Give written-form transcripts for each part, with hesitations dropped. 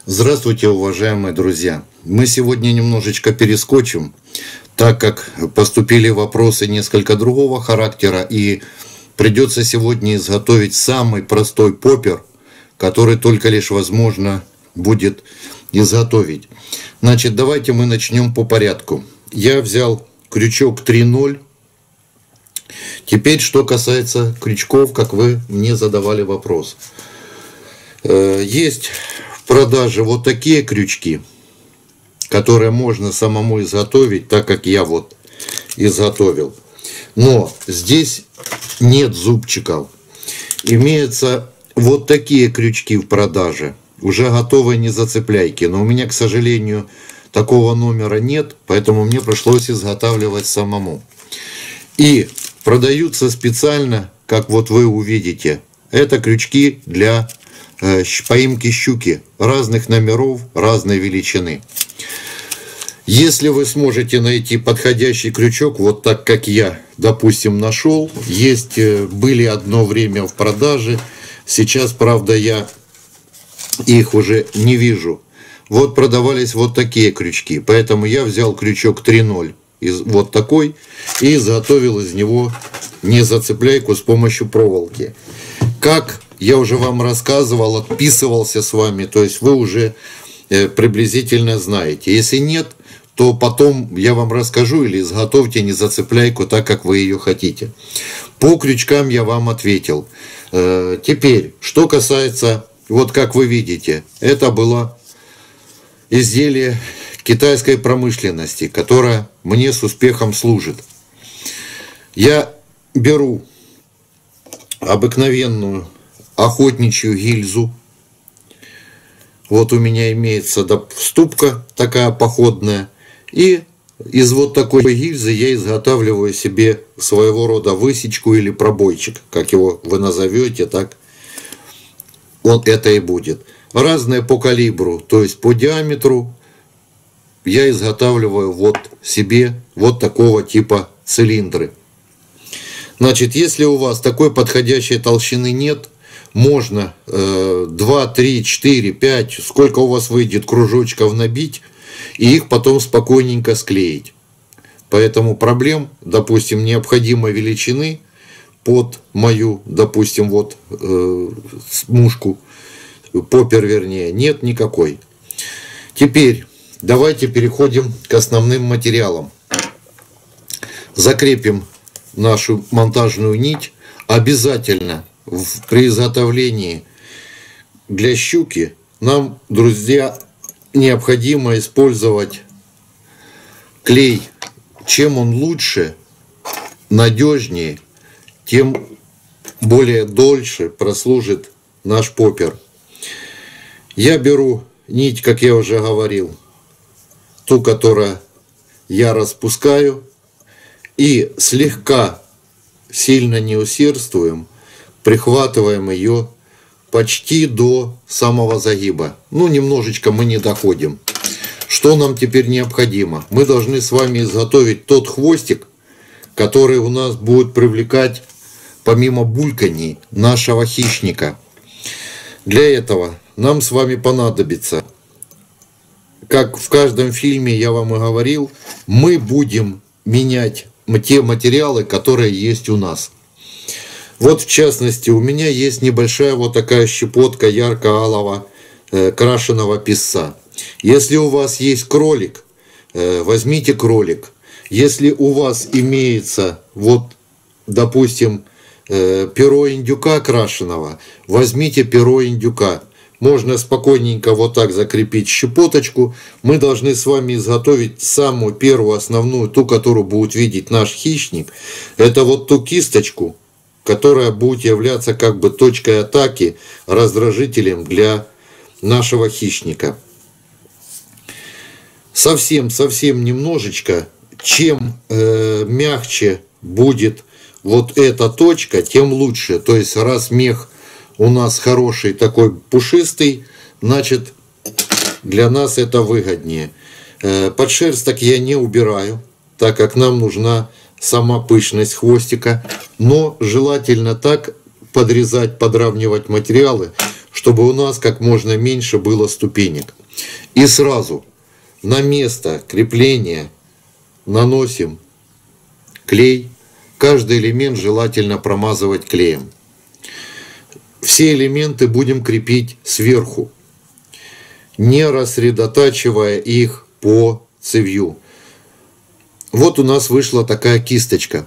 Здравствуйте, уважаемые друзья! Мы сегодня немножечко перескочим, так как поступили вопросы несколько другого характера, и придется сегодня изготовить самый простой поппер, который только лишь возможно будет изготовить. Значит, давайте мы начнем по порядку. Я взял крючок 3.0. Теперь, что касается крючков, как вы мне задавали вопрос. Есть в продаже вот такие крючки, которые можно самому изготовить, так как я вот изготовил. Но здесь нет зубчиков. Имеются вот такие крючки в продаже, уже готовые незацепляйки. Но у меня, к сожалению, такого номера нет, поэтому мне пришлось изготавливать самому. И продаются специально, как вот вы увидите, это крючки для поимки щуки разных номеров, разной величины. Если вы сможете найти подходящий крючок, вот так как я, допустим, нашел, были одно время в продаже, сейчас, правда, я их уже не вижу. Вот продавались вот такие крючки, поэтому я взял крючок 3.0, вот такой, и изготовил из него незацепляйку с помощью проволоки. Как я уже вам рассказывал, отписывался с вами, то есть вы уже приблизительно знаете. Если нет, то потом я вам расскажу или изготовьте незацепляйку так, как вы ее хотите. По крючкам я вам ответил. Теперь, что касается, вот как вы видите, это было изделие китайской промышленности, которое мне с успехом служит. Я беру обыкновенную охотничью гильзу. Вот у меня имеется ступка такая походная. И из вот такой гильзы я изготавливаю себе своего рода высечку или пробойчик. Как его вы назовете, так вот это и будет. Разные по калибру, то есть по диаметру. Я изготавливаю вот себе вот такого типа цилиндры. Значит, если у вас такой подходящей толщины нет, можно 2, 3, 4, 5, сколько у вас выйдет кружочков набить, и их потом спокойненько склеить. Поэтому проблем, допустим, необходимой величины под мою, допустим, вот смужку, поппер вернее, нет никакой. Теперь давайте переходим к основным материалам. Закрепим нашу монтажную нить. Обязательно при изготовлении для щуки нам, друзья, необходимо использовать клей. Чем он лучше, надежнее, тем более дольше прослужит наш поппер. Я беру нить, как я уже говорил, ту, которую я распускаю, и слегка, сильно не усердствуем, прихватываем ее почти до самого загиба. Ну, немножечко мы не доходим. Что нам теперь необходимо? Мы должны с вами изготовить тот хвостик, который у нас будет привлекать, помимо бульканий, нашего хищника. Для этого нам с вами понадобится, как в каждом фильме я вам и говорил, мы будем менять те материалы, которые есть у нас. Вот в частности у меня есть небольшая вот такая щепотка ярко-алого крашеного песца. Если у вас есть кролик, возьмите кролик. Если у вас имеется вот, допустим, перо индюка крашеного, возьмите перо индюка. Можно спокойненько вот так закрепить щепоточку. Мы должны с вами изготовить самую первую основную, ту, которую будет видеть наш хищник. Это вот ту кисточку, которая будет являться как бы точкой атаки, раздражителем для нашего хищника. Совсем немножечко, чем мягче будет вот эта точка, тем лучше. То есть раз мех у нас хороший, такой пушистый, значит, для нас это выгоднее. Подшерсток я не убираю, так как нам нужна сама пышность хвостика. Но желательно так подрезать, подравнивать материалы, чтобы у нас как можно меньше было ступенек. И сразу на место крепления наносим клей. Каждый элемент желательно промазывать клеем. Все элементы будем крепить сверху, не рассредотачивая их по цевью. Вот у нас вышла такая кисточка.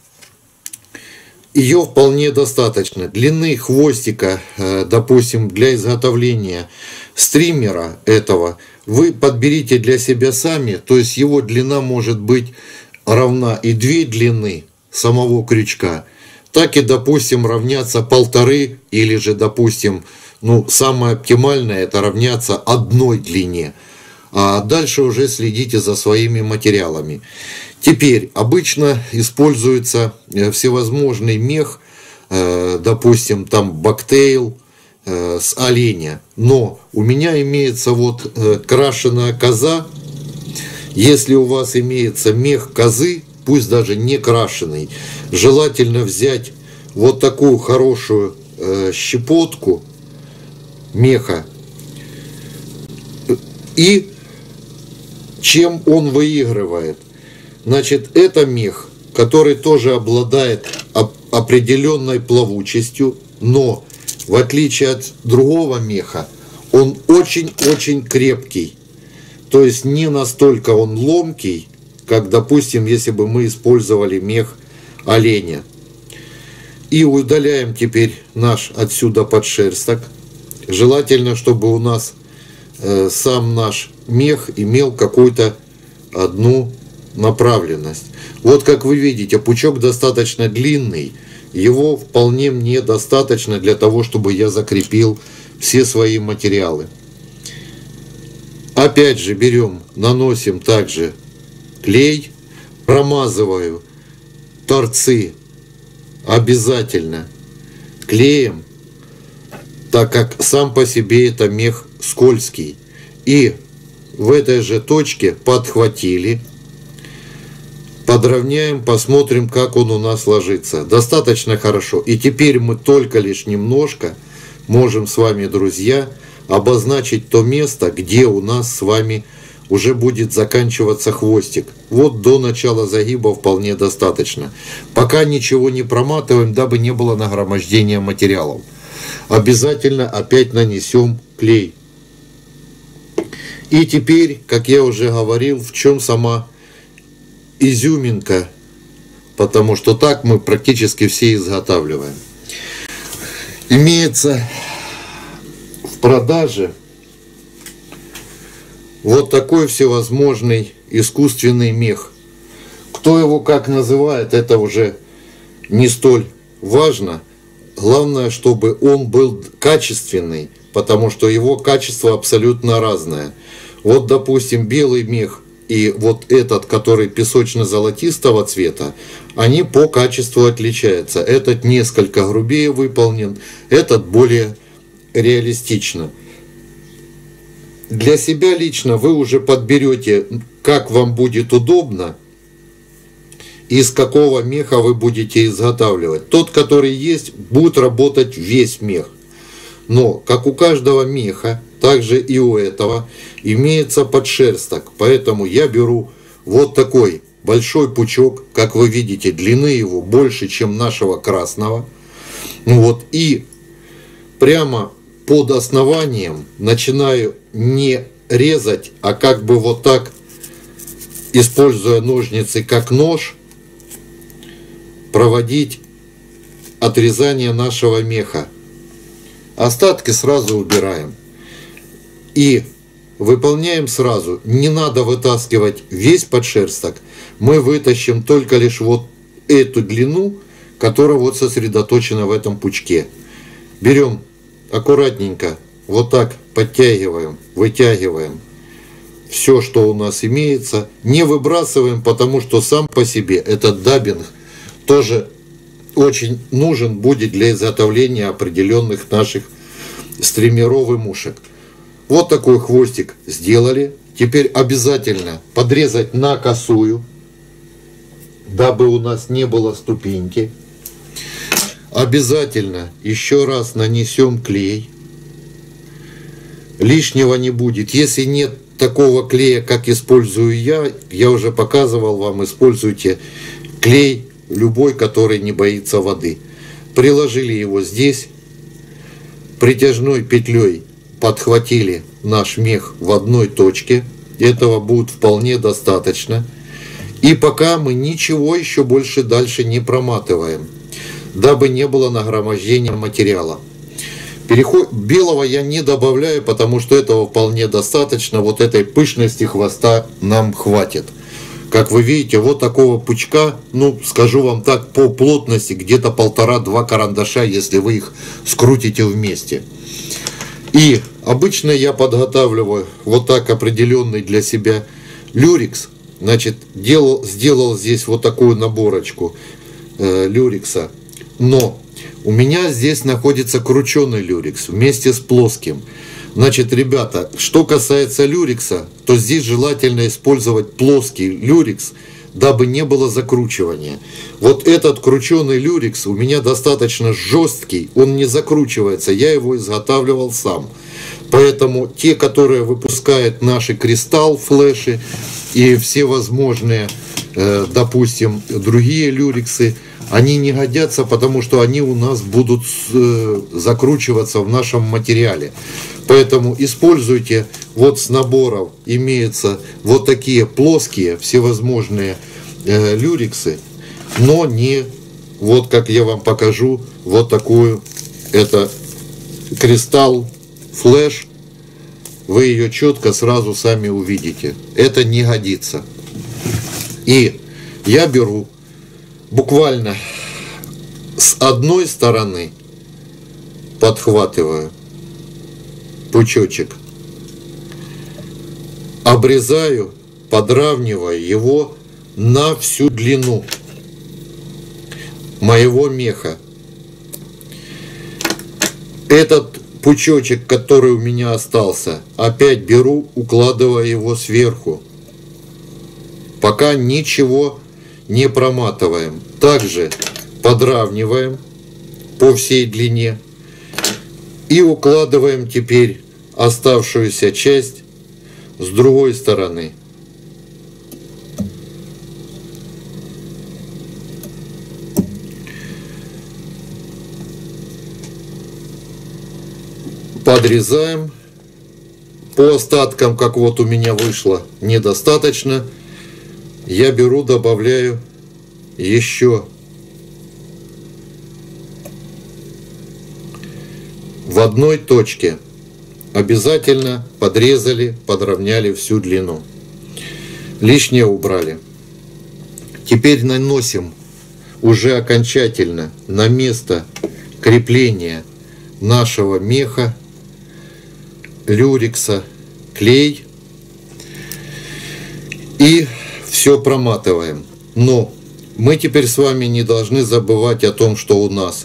Ее вполне достаточно. Длины хвостика, допустим, для изготовления стримера этого, вы подберите для себя сами. То есть его длина может быть равна и 2 длины самого крючка, так и, допустим, равняться 1,5, или же, допустим, самое оптимальное это равняться 1 длине. А дальше уже следите за своими материалами. Теперь обычно используется всевозможный мех, допустим, там бактейл с оленя. Но у меня имеется вот крашеная коза. Если у вас имеется мех козы, пусть даже не крашеный, желательно взять вот такую хорошую щепотку меха. И чем он выигрывает? Значит, это мех, который тоже обладает определенной плавучестью, но в отличие от другого меха, он очень-очень крепкий. То есть не настолько он ломкий, как, допустим, если бы мы использовали мех оленя. И удаляем теперь наш отсюда подшерсток. Желательно, чтобы у нас сам наш мех имел какую-то одну направленность. Вот как вы видите, пучок достаточно длинный. Его вполне мне достаточно для того, чтобы я закрепил все свои материалы. Опять же берем, наносим также клей, промазываю торцы обязательно клеем, так как сам по себе это мех скользкий. И в этой же точке подхватили, подровняем, посмотрим, как он у нас ложится. Достаточно хорошо. И теперь мы только лишь немножко можем с вами, друзья, обозначить то место, где у нас с вами уже будет заканчиваться хвостик. Вот до начала загиба вполне достаточно. Пока ничего не проматываем, дабы не было нагромождения материалов. Обязательно опять нанесем клей. И теперь, как я уже говорил, в чем сама изюминка, потому что так мы практически все изготавливаем. Имеется в продаже вот такой всевозможный искусственный мех. Кто его как называет, это уже не столь важно. Главное, чтобы он был качественный, потому что его качество абсолютно разное. Вот, допустим, белый мех и вот этот, который песочно-золотистого цвета, они по качеству отличаются. Этот несколько грубее выполнен, этот более реалистично. Для себя лично вы уже подберете, как вам будет удобно, из какого меха вы будете изготавливать. Тот, который есть, будет работать весь мех. Но, как у каждого меха, также и у этого имеется подшерсток. Поэтому я беру вот такой большой пучок, как вы видите, длины его больше, чем нашего красного. Вот, и прямо под основанием начинаю не резать, а как бы вот так, используя ножницы как нож, проводить отрезание нашего меха. Остатки сразу убираем. И выполняем сразу. Не надо вытаскивать весь подшерсток. Мы вытащим только лишь вот эту длину, которая вот сосредоточена в этом пучке. Берем аккуратненько, вот так подтягиваем, вытягиваем все, что у нас имеется. Не выбрасываем, потому что сам по себе этот даббинг тоже очень нужен будет для изготовления определенных наших стримеров и мушек. Вот такой хвостик сделали. Теперь обязательно подрезать на косую, дабы у нас не было ступеньки. Обязательно еще раз нанесем клей. лишнего не будет. Если нет такого клея, как использую я уже показывал вам, используйте клей любой, который не боится воды. Приложили его здесь, притяжной петлей подхватили наш мех в одной точке. Этого будет вполне достаточно. И пока мы ничего еще больше дальше не проматываем, дабы не было нагромождения материала. Белого я не добавляю, потому что этого вполне достаточно. Вот этой пышности хвоста нам хватит. Как вы видите, вот такого пучка, ну, скажу вам так, по плотности где-то 1,5-2 карандаша, если вы их скрутите вместе. И обычно я подготавливаю вот так определенный для себя люрекс. Значит, сделал здесь вот такую наборочку люрекса. Но у меня здесь находится крученый люрекс вместе с плоским. Значит, ребята, что касается люрекса, то здесь желательно использовать плоский люрекс, дабы не было закручивания. Вот этот крученый люрекс у меня достаточно жесткий, он не закручивается, я его изготавливал сам. Поэтому те, которые выпускают наши кристалл флеши и всевозможные, допустим, другие люрексы, они не годятся, потому что они у нас будут закручиваться в нашем материале. Поэтому используйте, вот с наборов имеются вот такие плоские всевозможные люрексы, но не, вот как я вам покажу, вот такую, это кристалл флеш, вы ее четко сразу сами увидите. Это не годится. И я беру буквально с одной стороны, подхватываю пучочек, обрезаю, подравниваю его на всю длину моего меха. Этот пучочек, который у меня остался, опять беру, укладываю его сверху, пока ничего не проматываем. Также подравниваем по всей длине и укладываем теперь оставшуюся часть с другой стороны. Подрезаем по остаткам, как вот у меня вышло недостаточно. Я беру, добавляю еще в одной точке. Обязательно подрезали, подровняли всю длину. Лишнее убрали. Теперь наносим уже окончательно на место крепления нашего меха, люрекса, клей. И все проматываем. Но мы теперь с вами не должны забывать о том, что у нас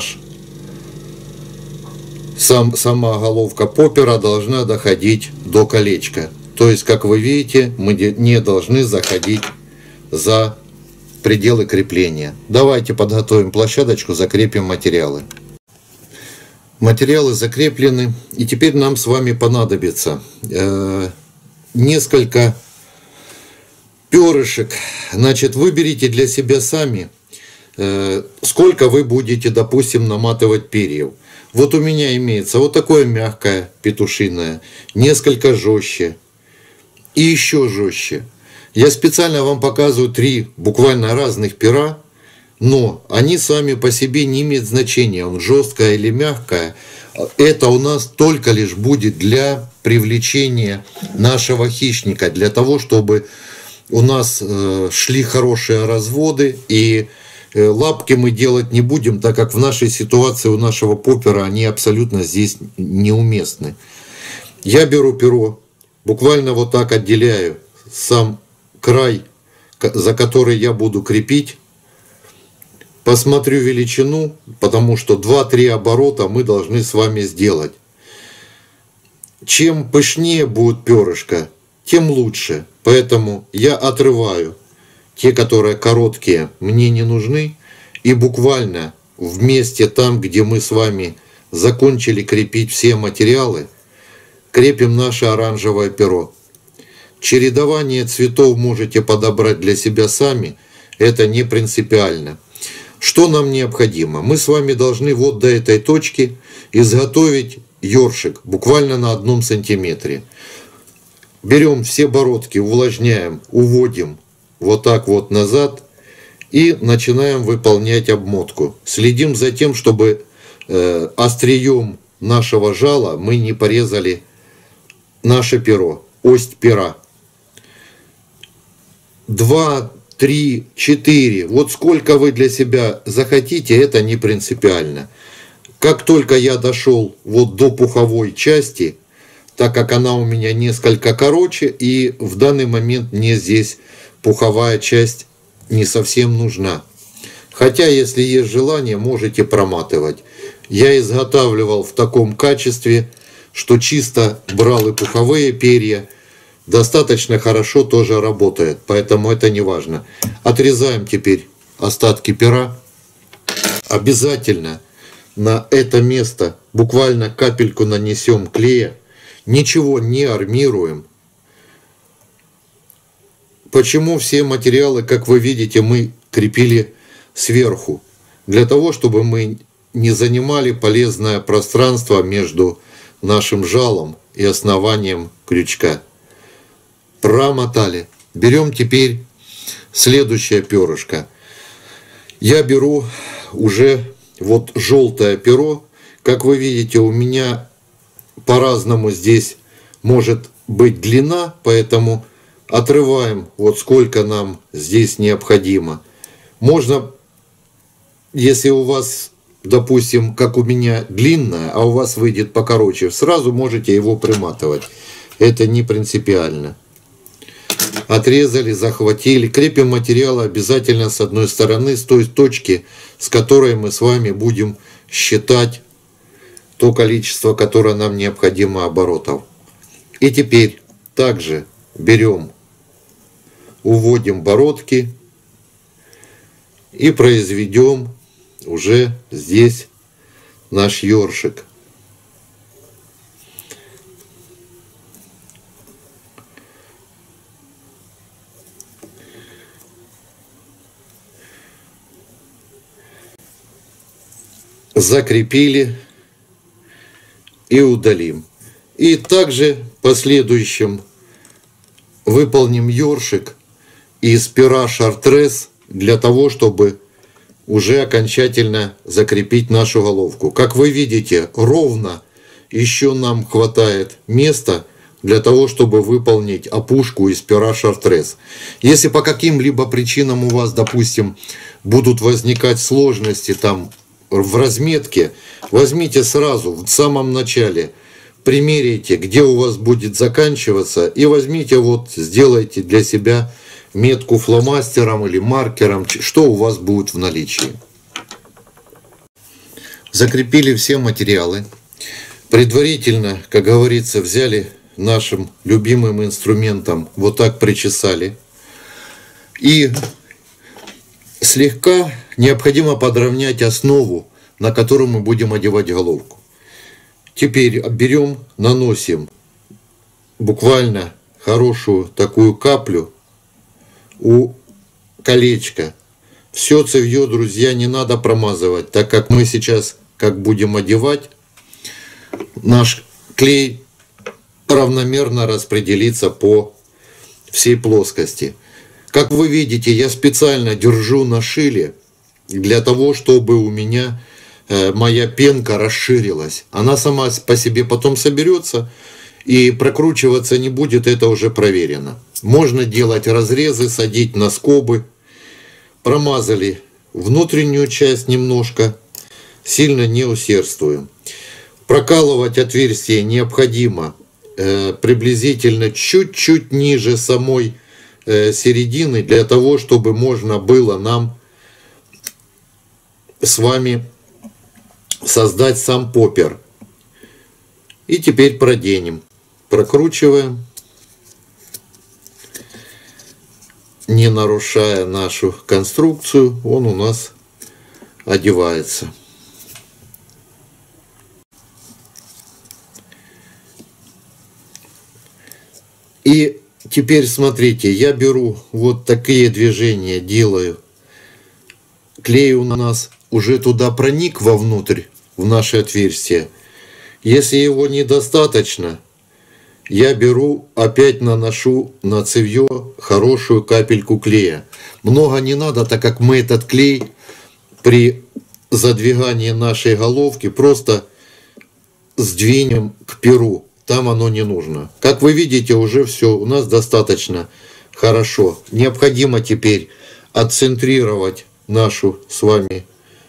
сама головка поппера должна доходить до колечка. То есть, как вы видите, мы не должны заходить за пределы крепления. Давайте подготовим площадочку, закрепим материалы. Материалы закреплены. И теперь нам с вами понадобится несколько перышек. Значит, выберите для себя сами, сколько вы будете, допустим, наматывать перьев. Вот у меня имеется вот такое мягкое петушиное, несколько жестче и еще жестче. Я специально вам показываю 3 буквально разных пера, но они сами по себе не имеют значения, он жесткое или мягкое. Это у нас только лишь будет для привлечения нашего хищника, для того, чтобы у нас шли хорошие разводы, и лапки мы делать не будем, так как в нашей ситуации у нашего поппера они абсолютно здесь неуместны. Я беру перо, буквально вот так отделяю сам край, за который я буду крепить. Посмотрю величину, потому что 2-3 оборота мы должны с вами сделать. Чем пышнее будет перышко, тем лучше. Поэтому я отрываю те, которые короткие, мне не нужны. И буквально в месте там, где мы с вами закончили крепить все материалы, крепим наше оранжевое перо. Чередование цветов можете подобрать для себя сами, это не принципиально. Что нам необходимо? Мы с вами должны вот до этой точки изготовить ёршик, буквально на 1 сантиметре. Берем все бородки, увлажняем, уводим вот так вот назад и начинаем выполнять обмотку. Следим за тем, чтобы острием нашего жала мы не порезали наше перо, ось пера. 2, 3, 4, вот сколько вы для себя захотите, это не принципиально. Как только я дошел вот до пуховой части, так как она у меня несколько короче, и в данный момент мне здесь пуховая часть не совсем нужна. Хотя, если есть желание, можете проматывать. Я изготавливал в таком качестве, что чисто брал и пуховые перья, достаточно хорошо тоже работает, поэтому это не важно. Отрезаем теперь остатки пера. Обязательно на это место буквально капельку нанесем клея. Ничего не армируем. Почему все материалы, как вы видите, мы крепили сверху? Для того, чтобы мы не занимали полезное пространство между нашим жалом и основанием крючка. Промотали. Берем теперь следующее перышко. Я беру уже вот желтое перо. Как вы видите, у меня по-разному здесь может быть длина, поэтому отрываем вот сколько нам здесь необходимо. Можно, если у вас, допустим, как у меня длинное, а у вас выйдет покороче, сразу можете его приматывать. Это не принципиально. Отрезали, захватили. Крепим материалы обязательно с одной стороны, с той точки, с которой мы с вами будем считать то количество, которое нам необходимо оборотов. И теперь также берем, уводим бородки и произведем уже здесь наш ёршик. Закрепили и удалим. И также в последующем выполним ёршик из пера шартрез для того, чтобы уже окончательно закрепить нашу головку. Как вы видите, ровно еще нам хватает места для того, чтобы выполнить опушку из пера шартрез. Если по каким-либо причинам у вас, допустим, будут возникать сложности там в разметке, возьмите сразу в самом начале, примеряйте, где у вас будет заканчиваться, и возьмите вот, сделайте для себя метку фломастером или маркером, что у вас будет в наличии. Закрепили все материалы. Предварительно, как говорится, взяли нашим любимым инструментом, вот так причесали. И слегка необходимо подровнять основу, на которую мы будем одевать головку. Теперь берем, наносим буквально хорошую такую каплю у колечка. Все цевье, друзья, не надо промазывать, так как мы сейчас, как будем одевать, наш клей равномерно распределится по всей плоскости. Как вы видите, я специально держу на шиле для того, чтобы у меня моя пенка расширилась. Она сама по себе потом соберется и прокручиваться не будет, это уже проверено. Можно делать разрезы, садить на скобы. Промазали внутреннюю часть немножко, сильно не усердствуем. Прокалывать отверстие необходимо приблизительно чуть-чуть ниже самой середины, для того, чтобы можно было нам с вами создать сам поппер. И теперь проденем. Прокручиваем, не нарушая нашу конструкцию, он у нас одевается. И теперь смотрите, я беру вот такие движения, делаю. Клей у нас уже туда проник вовнутрь, в наше отверстие. Если его недостаточно, я беру, опять наношу на цевье хорошую капельку клея. Много не надо, так как мы этот клей при задвигании нашей головки просто сдвинем к перу. Там оно не нужно. Как вы видите, уже все у нас достаточно хорошо. Необходимо теперь отцентрировать нашу с вами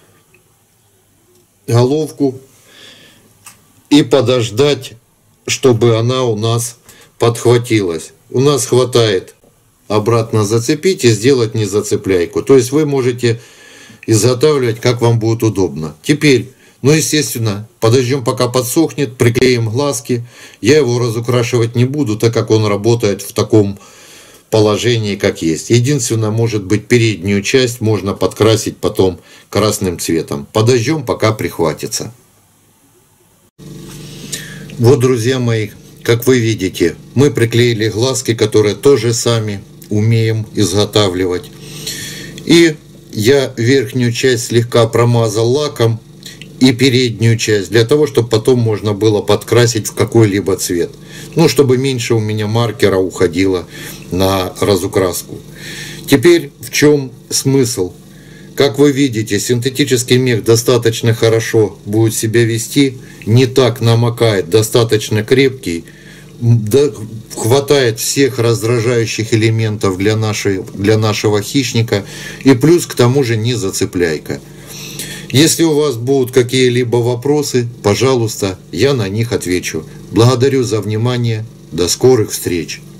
головку и подождать, чтобы она у нас подхватилась. У нас хватает обратно зацепить и сделать незацепляйку. То есть вы можете изготавливать, как вам будет удобно. Теперь, ну естественно, подождем, пока подсохнет, приклеим глазки. Я его разукрашивать не буду, так как он работает в таком положении, как есть. Единственное, может быть, переднюю часть можно подкрасить потом красным цветом. Подождем, пока прихватится. Вот, друзья мои, как вы видите, мы приклеили глазки, которые тоже сами умеем изготавливать. И я верхнюю часть слегка промазал лаком и переднюю часть, для того, чтобы потом можно было подкрасить в какой-либо цвет. Ну, чтобы меньше у меня маркера уходило на разукраску. Теперь в чем смысл? Как вы видите, синтетический мех достаточно хорошо будет себя вести, не так намокает, достаточно крепкий, хватает всех раздражающих элементов для нашего хищника, и плюс к тому же не зацепляйка. Если у вас будут какие-либо вопросы, пожалуйста, я на них отвечу. Благодарю за внимание. До скорых встреч!